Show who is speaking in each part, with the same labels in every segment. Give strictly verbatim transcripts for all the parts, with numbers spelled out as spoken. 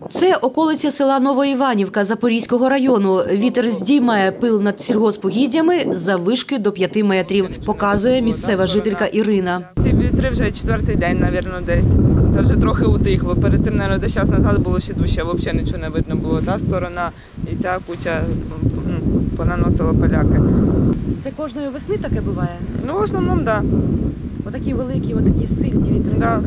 Speaker 1: Це околиця села Новоіванівка Запорізького району. Вітер здіймає пил над сільгоспугіддями заввишки до п'яти метрів, показує місцева жителька Ірина.
Speaker 2: Ці вітри вже четвертий день, мабуть, десь. Це вже трохи утихло. Перед цим, мабуть, десь час назад було ще дужче, взагалі нічого не видно було. Та сторона і ця куча понаносила поляки.
Speaker 1: Це кожної весни таке буває?
Speaker 2: Ну, в основному, так. Да.
Speaker 1: Отакі великі, отакі сильні вітри.
Speaker 2: Да.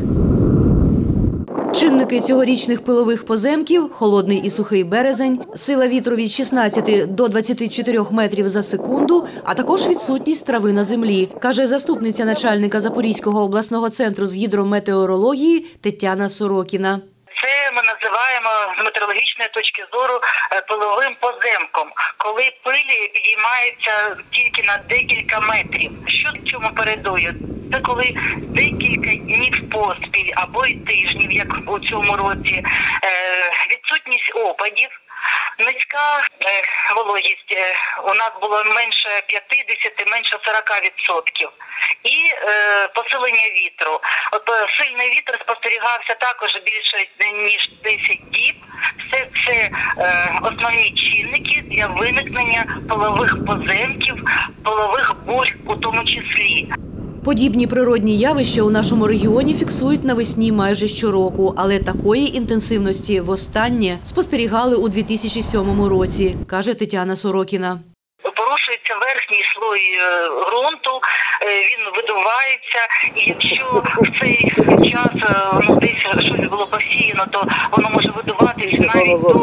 Speaker 1: Чинники цьогорічних пилових поземків – холодний і сухий березень, сила вітру від шістнадцяти до двадцяти чотирьох метрів за секунду, а також відсутність трави на землі, каже заступниця начальника Запорізького обласного центру з гідрометеорології Тетяна Сорокіна.
Speaker 3: Це ми називаємо з метеорологічної точки зору пиловим поземком, коли пилі підіймаються тільки на декілька метрів. Що цьому передує? Це коли декілька днів поспіль або й тижнів, як у цьому році, відсутність опадів, низька вологість, у нас було менше п'ятдесят, менше сорока відсотків. І е, посилення вітру. От сильний вітер спостерігався також більше ніж десять діб. Все це е, основні чинники для виникнення пилових поземків, пилових бурь у тому числі.
Speaker 1: Подібні природні явища у нашому регіоні фіксують навесні майже щороку, але такої інтенсивності востаннє спостерігали у дві тисячі сьомому році, каже Тетяна Сорокіна.
Speaker 3: Порушується верхній слой ґрунту, він видувається, і якщо в цей час ну, десь щось було посіяно, то воно може видуватись навіть до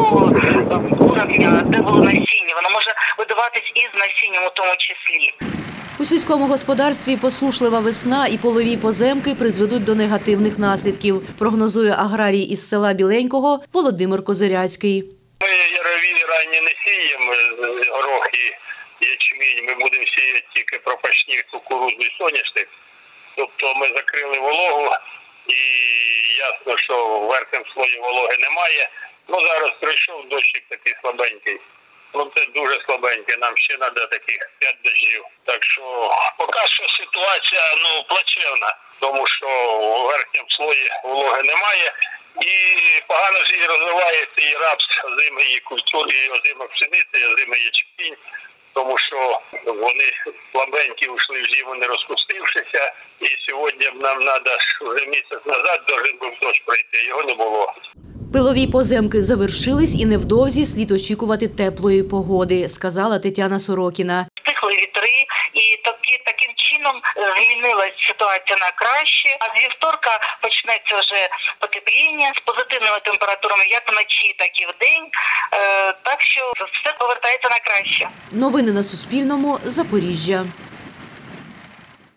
Speaker 3: уровня, де було насіння, воно може видуватись і з насінням у тому числі.
Speaker 1: У сільському господарстві посушлива весна і полові поземки призведуть до негативних наслідків, прогнозує аграрій із села Біленького Володимир Козиряцький.
Speaker 4: Ми ярові ранні не сіємо, горох і ячмінь, ми будемо сіяти тільки пропашні, кукурудзу і соняшник. Тобто ми закрили вологу і ясно, що в верхньому слої вологи немає. Ну зараз прийшов дощик такий слабенький. Ну це дуже слабенький, нам ще треба таких п'ять дощів. Так що поки що ситуація ну, плачевна, тому що в верхньому слої вологи немає. І погано ж і розвивається і рапс, озимої культури, і озима пшениця, і озимий ячмінь, тому що вони слабенькі ушли в зиму, не розпустившися. І сьогодні нам треба, вже місяць назад должен був дощ пройти, його не було.
Speaker 1: Пилові поземки завершились і невдовзі слід очікувати теплої погоди, сказала Тетяна Сорокіна.
Speaker 3: Стихли вітри і таки, таким чином змінилась ситуація на краще. А з вівторка почнеться вже потепління з позитивними температурами як вночі, так і вдень. Е, так що все повертається на краще.
Speaker 1: Новини на Суспільному. Запоріжжя.